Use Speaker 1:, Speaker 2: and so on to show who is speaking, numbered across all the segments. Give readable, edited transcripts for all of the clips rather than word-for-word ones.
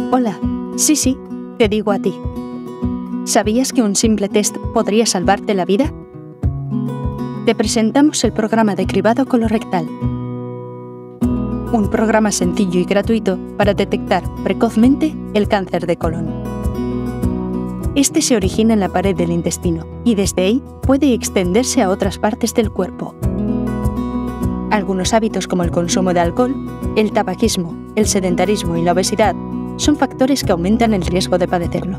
Speaker 1: Hola, sí, te digo a ti. ¿Sabías que un simple test podría salvarte la vida? Te presentamos el programa de cribado colorectal. Un programa sencillo y gratuito para detectar precozmente el cáncer de colon. Este se origina en la pared del intestino y desde ahí puede extenderse a otras partes del cuerpo. Algunos hábitos como el consumo de alcohol, el tabaquismo, el sedentarismo y la obesidad son factores que aumentan el riesgo de padecerlo.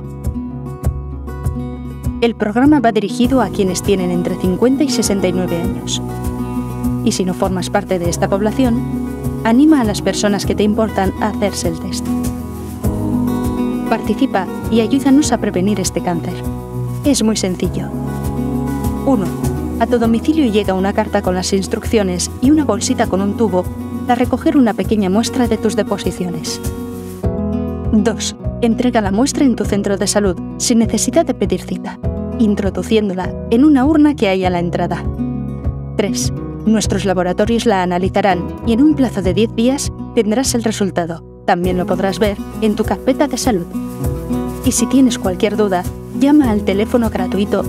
Speaker 1: El programa va dirigido a quienes tienen entre 50 y 69 años. Y si no formas parte de esta población, anima a las personas que te importan a hacerse el test. Participa y ayúdanos a prevenir este cáncer. Es muy sencillo. 1. A tu domicilio llega una carta con las instrucciones y una bolsita con un tubo para recoger una pequeña muestra de tus deposiciones. 2. Entrega la muestra en tu centro de salud sin necesidad de pedir cita, introduciéndola en una urna que hay a la entrada. 3. Nuestros laboratorios la analizarán y en un plazo de 10 días tendrás el resultado. También lo podrás ver en tu carpeta de salud. Y si tienes cualquier duda, llama al teléfono gratuito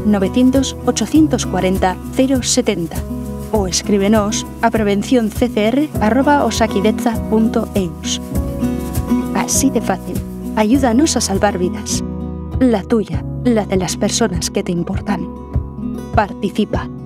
Speaker 1: 900-840-070 o escríbenos a prevencionccr@osakidetza.eus. Así de fácil. Ayúdanos a salvar vidas. La tuya, la de las personas que te importan. Participa.